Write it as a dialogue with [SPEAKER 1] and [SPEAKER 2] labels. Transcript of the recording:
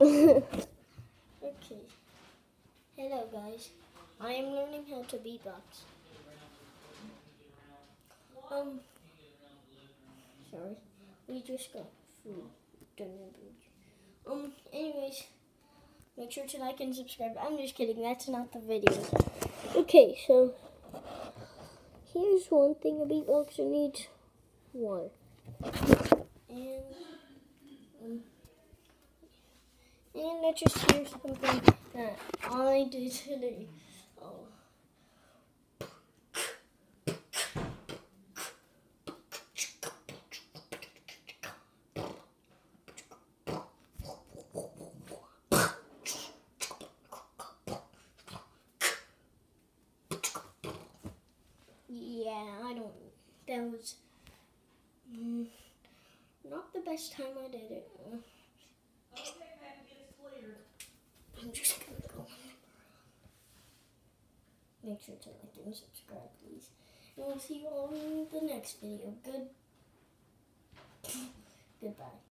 [SPEAKER 1] Okay. Hello guys. I am learning how to beatbox. Sorry. We just got food delivered. Anyways, make sure to like and subscribe. I'm just kidding. That's not the video. Okay, so here's one thing a beatboxer needs. Water. And let's just hear something that I did today. Oh. Yeah, that was not the best time I did it. I'm just gonna go. Make sure to like and subscribe, please. And we'll see you all in the next video. Goodbye.